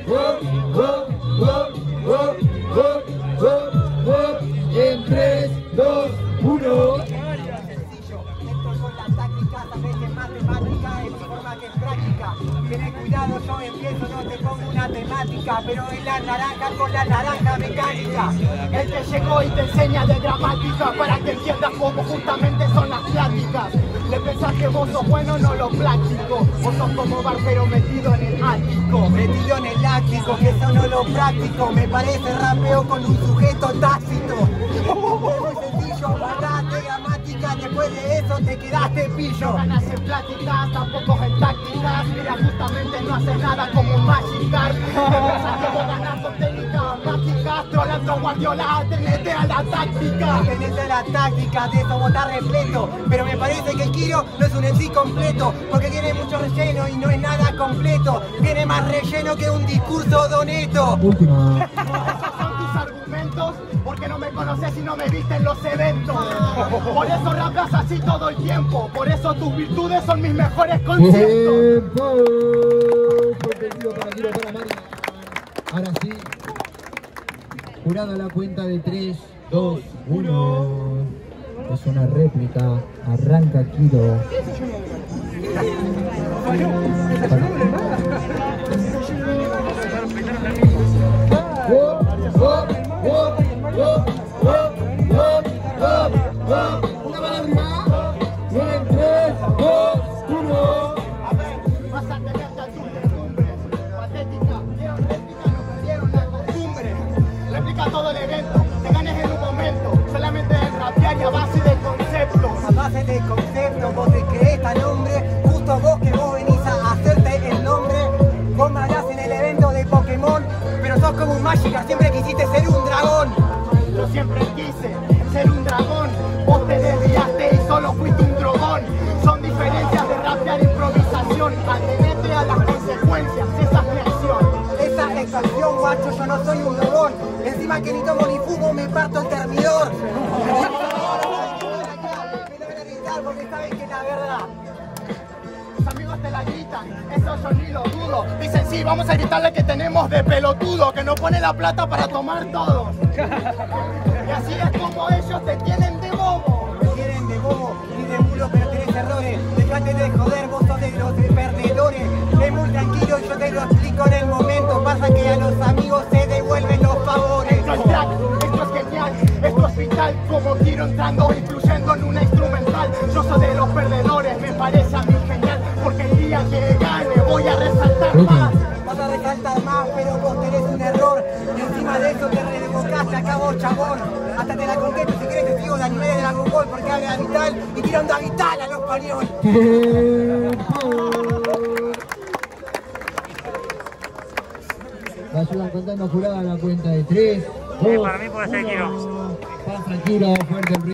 En 3, 2, 1. Tenés cuidado, yo empiezo, no te pongo una temática, pero es la naranja con la naranja mecánica. Él te llegó y te enseña de gramática para que entiendas cómo justamente son las pláticas. Le pensás que vos sos bueno, no lo práctico. Vos sos como barbero metido en el ático. Metido en el láctico, que eso no lo práctico. Me parece rapeo con un sujeto tácito. Muy sencillo, barrate gramática, después de eso te quedaste pillo. No ganas en pláticas, tampoco en tácticas. Mira, justamente no haces nada como un Magic Card. Te pensás que vos ganás con técnicas prácticas. Trolando Guardiola, tenete a la táctica. Tenete a la táctica, de eso vos estás repleto. Pero me parece que el Kiro no es un en sí completo, porque tiene mucho relleno y no es nada completo. Tiene más relleno que un discurso doneto. Última. Esos son tus argumentos, porque no me conoces y no me viste en los eventos. Por eso rapeas así todo el tiempo. Por eso tus virtudes son mis mejores conciertos. Tiempo. Competido para Kiro, para Mari. Ahora sí. Jurado a la cuenta de 3, 2, 1. Es una réplica. Arranca Kiro. Una para arriba. En 3, 2, 1. Vas a tenerte a tus costumbres. Patética, dieron réplica, no perdieron la costumbre. Réplica todo el evento, te ganes en un momento. Solamente de rapear y a base de conceptos. A base de conceptos, vos te crees tan hombre, justo vos que vos venís a hacerte el nombre. Vos me hablás en el evento de Pokémon, pero sos como un Magikarp, siempre quisiste ser un dragón. Yo siempre quise ser un dragón. Vos te desviaste y solo fuiste un drogón. Son diferencias de rapear e improvisación. Atenete a las consecuencias, esa es mi acción. Esa es acción, guacho, yo no soy un dragón. Encima que ni tomo ni fumo, me parto el termidor. Me lo van a gritar porque saben que es la verdad. Tus amigos te la gritan, eso yo ni lo dudo. Dicen sí, vamos a gritarle que tenemos de pelotudo, que nos pone la plata para tomar todos. Y así es como ellos te tienen de bobo. Me tienen de bobo y de culo, pero tenés errores. Dejate de joder, vos sos de los perdedores. Es muy tranquilo y yo te lo explico en el momento. Pasa que a los amigos se devuelven los favores. Esto es crack, esto es genial, esto es vital. Como Kiro entrando, incluyendo en una instrumental. Yo soy de los perdedores, me parece a mí genial. Porque el día que gane voy a resaltar más. Vas a resaltar más, pero vos tenés un error. Y encima de eso te redevocaste acá vos, chabón. Hasta te la contesto, si querés te sigo de anime de Dragon Ball porque habla Vital y tirando a Vital a los español. Vayan contando jurada a la cuenta de 3, 2, Para mí puede ser Kiro. Pasa Kiro, fuerte el